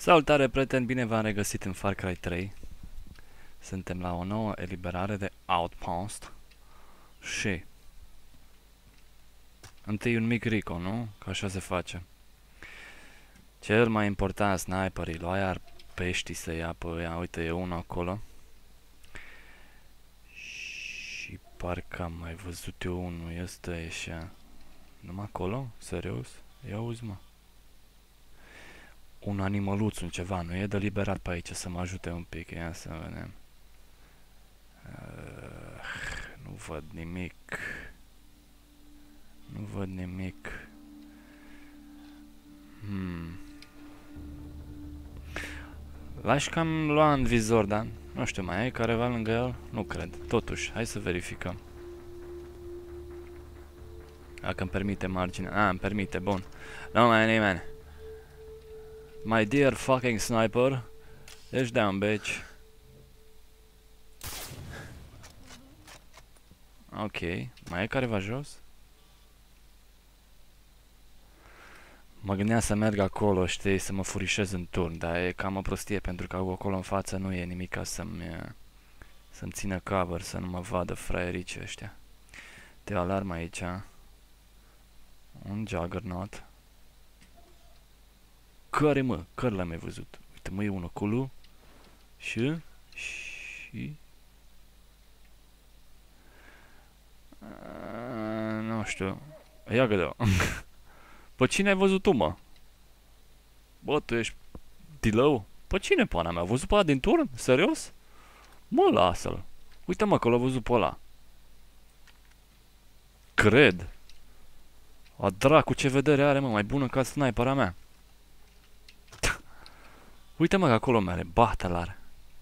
Salutare, prieteni, bine v-am regăsit în Far Cry 3. Suntem la o nouă eliberare de Outpost. Și întâi un mic recon, nu? Că așa se face. Cel mai important, sniperii, lua iar peștii să ia pe ăia. Uite, e unul acolo. Și parcă am mai văzut eu unul, este așa. Numai acolo? Serios? Ia uzi, mă. Un animăluț, un ceva, nu e de liberat pe aici să mă ajute un pic, ia să vedem. Nu văd nimic. Nu văd nimic. L-aș cam lua în vizor, dar nu știu, mai e careva lângă el? Nu cred. Totuși, hai să verificăm. Dacă îmi permite marginea. Îmi permite, bun. Nu mai e nimeni. My dear fucking sniper. Ești down, bitch. Ok. Mai e careva jos? Mă gândeam să merg acolo, știi, să mă furișez în turn, dar e cam o prostie pentru că acolo în față nu e nimic ca să-mi țină cover, să nu mă vadă fraiericii ăștia. Te alarmă aici. Un Juggernaut. Care, mă? Care l-am mai văzut? Uite, mă, e unul acolo. Și... nu știu. Ia gădă. Pe cine ai văzut tu, mă? Bă, tu ești dilău? Pe cine, pana mea? A văzut pe ăla din turn? Serios? Mă, lasă-l. Uite, mă, că l-a văzut pe ăla. Cred. A dracu, ce vedere are, mă, mai bună ca snipera mea. Uite, mă, că acolo mere, bată-l are.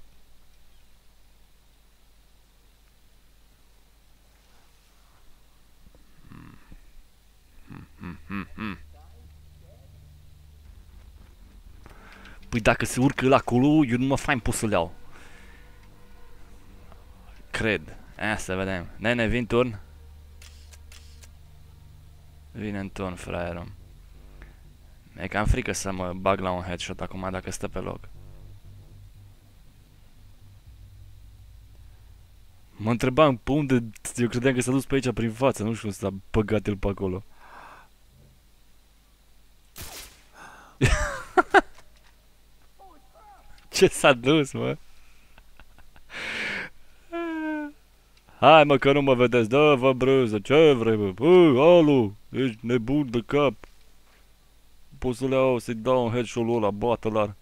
Păi dacă se urcă la acolo, eu nu mă fain pot să-l iau. Cred. Să vedem. Nene, vin turn. Vine în turn, fraierul. E cam frică să mă bag la un headshot acum dacă stă pe loc. Mă întrebam pe unde, eu credeam că s-a dus pe aici prin față, nu știu cum s-a băgat el pe acolo. Ce s-a dus, mă? Hai, mă, că nu mă vedeți, dă-vă brânză, ce vrei, mă? Alu, ești nebun de cap. Pot să le iau, să-i dau un headshot-ul ăla, bată-l-ar.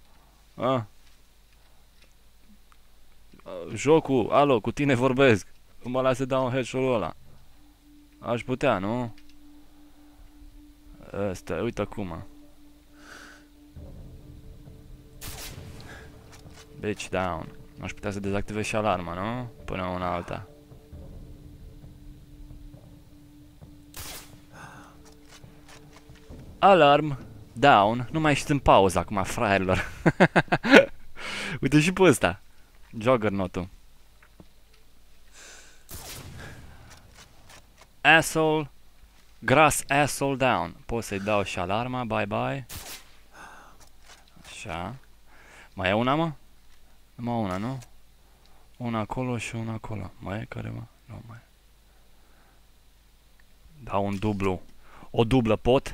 Jocul, alo, cu tine vorbesc. Nu mă las să dau un headshot-ul ăla. Aș putea, nu? Ăsta, uite acum. Bitch down. Aș putea să dezactivez și alarma, nu? Până una alta. Alarm. Down. Nu mai ești în pauză acum, fraierilor. Uite și pe ăsta. Juggernaut-ul. Asshole. Grass asshole down. Pot să-i dau și alarma. Bye bye. Așa. Mai e una, mă? Numai una, nu? Una acolo și una acolo. Mai e careva? Nu mai e. Dau un dublu. O dublă pot?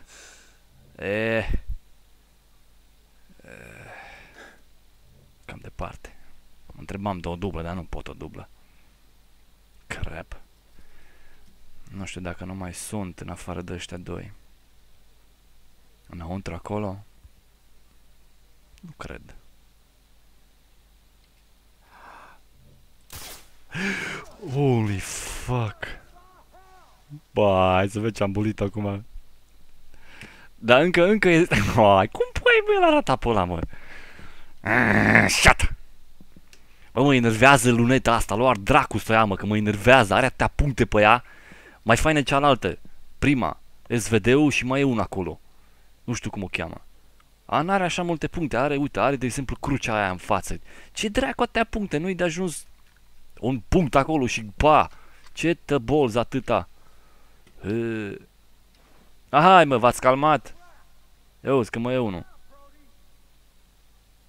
Cam departe. Mă întrebam de o dublă, dar nu pot o dublă. Crap. Nu știu dacă nu mai sunt în afară de ăștia doi. Înăuntru acolo? Nu cred. Holy fuck. Ba, hai să vezi ce am bulit acum. Dar încă este... Ai, cum pui, bă, el arata pe ăla, mă? Shut! Bă, mă enervează luneta asta, luar dracu să o ia, mă, că mă enervează, are atâtea puncte pe ea. Mai faină cealaltă. Prima, SVD-ul și mai e una acolo. Nu știu cum o cheamă. N-are așa multe puncte, are, uite, are de exemplu crucea aia în față. Ce dracu atâtea puncte, nu-i de ajuns un punct acolo și pa! Ce tăbolzi atâta. Hai, mă, v-ați calmat? Eu, că mai e unul.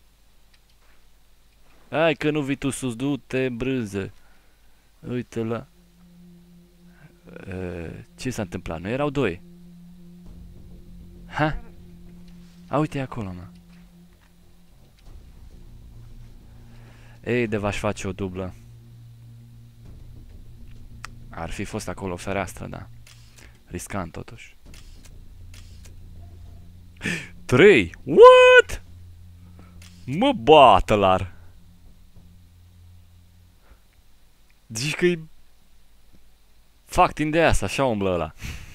Hai că nu vii tu sus, du-te brânză. Uite la... Ce s-a întâmplat? Nu erau doi? Ha? A, uite acolo, mă. Ei, de v-aș face o dublă. Ar fi fost acolo o fereastră, da. Riscant, totuși. 3! What? Mă, batelar! Zici că-i... Fucking de asta, așa umblă ăla.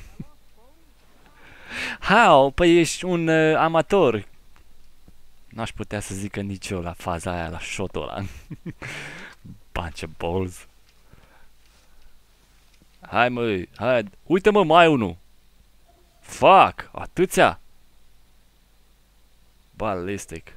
How? Păi ești un amator. N-aș putea să zică nici eu la faza aia, la shot-ul ăla. Bunch of balls. Hai măi, hai. Uite mă, mai unul. Fuck, atâția. Ballistic.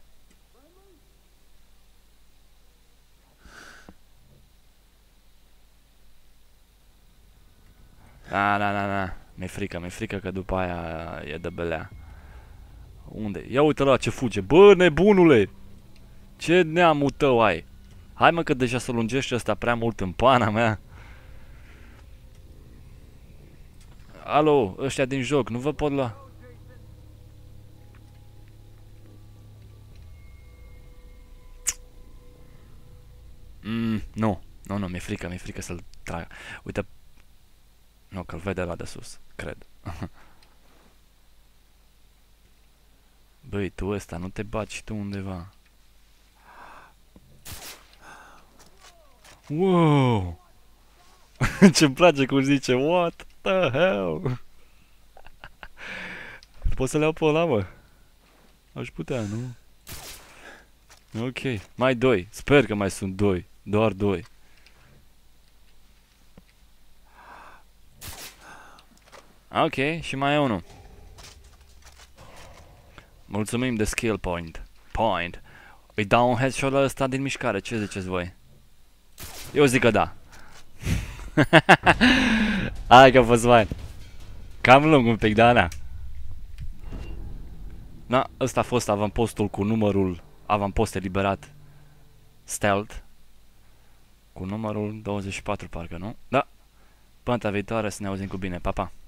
Na. Mi-e frică că după aia e de belea. Unde? Ia uite la ce fuge. Bă, nebunule! Ce neamul tău ai? Hai mă că deja se lungește ăsta prea mult în pana mea. Alo, ăștia din joc, nu vă pot lua? Nu, mi-e frică să-l tragă. Uite, nu, că-l vede la de sus, cred. Băi, tu ăsta, nu te bagi tu undeva. Wow! Ce-mi place cum zice, what the hell? Pot să le iau pe ăla, mă? Aș putea, nu? Ok, mai doi. Sper că mai sunt doi. Doar doi. Ok, și mai e unul. Mulțumim de skill point. Îi dau un headshot la ăsta din mișcare, ce ziceți voi? Eu zic că da. Hai că a fost fain. Cam lung un pic, da, na. Na, ăsta a fost avampostul cu numărul avampost eliberat stealth. Cu numărul 24, parcă, nu? Da. Până data viitoare, să ne auzim cu bine. Pa, pa.